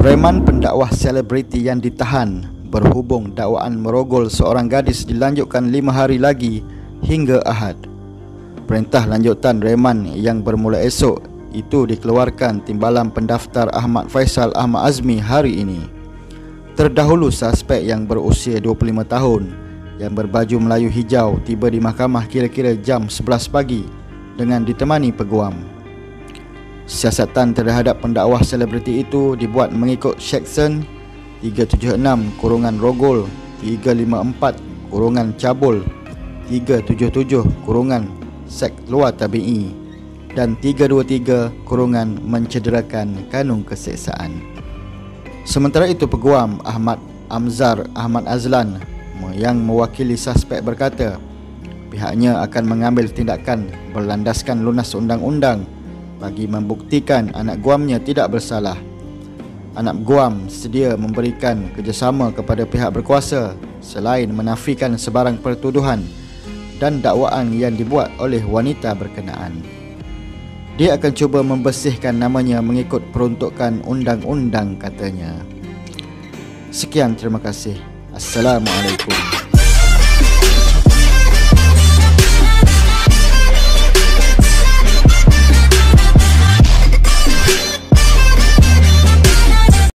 Preman pendakwah selebriti yang ditahan berhubung dakwaan merogol seorang gadis dilanjutkan 5 hari lagi hingga Ahad. Perintah lanjutan reman yang bermula esok itu dikeluarkan Timbalan Pendaftar Ahmad Faisal Ahmad Azmi hari ini. Terdahulu suspek yang berusia 25 tahun yang berbaju Melayu hijau tiba di mahkamah kira-kira jam 11 pagi dengan ditemani peguam. Siasatan terhadap pendakwah selebriti itu dibuat mengikut Seksyen 376-Rogol, 354-Cabul, 377-Seks Luar Tabi'i dan 323-Mencederakan Kanun Keseksaan. Sementara itu peguam Ahmad Amzar Ahmad Azlan yang mewakili suspek berkata pihaknya akan mengambil tindakan berlandaskan lunas undang-undang bagi membuktikan anak guamnya tidak bersalah. Anak guam sedia memberikan kerjasama kepada pihak berkuasa selain menafikan sebarang pertuduhan dan dakwaan yang dibuat oleh wanita berkenaan. Dia akan cuba membersihkan namanya mengikut peruntukan undang-undang, katanya. Sekian, terima kasih. Assalamualaikum.